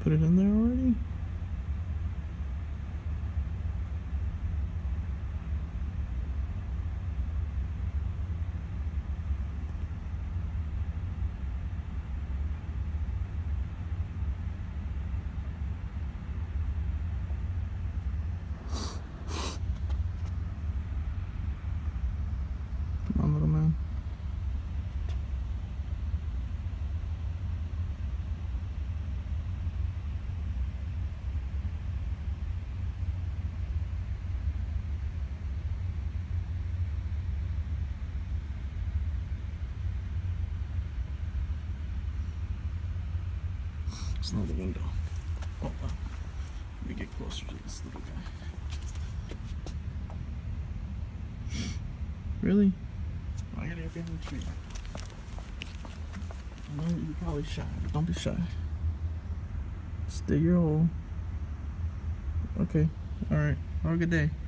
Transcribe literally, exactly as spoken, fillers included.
put it in there already? Come on, little man. It's not the window. Oh, wow. Let me get closer to this little guy. Really? I gotta get in the tree. I know you're probably shy, but don't be shy. Stay your hole. Okay. Alright. Have a good day.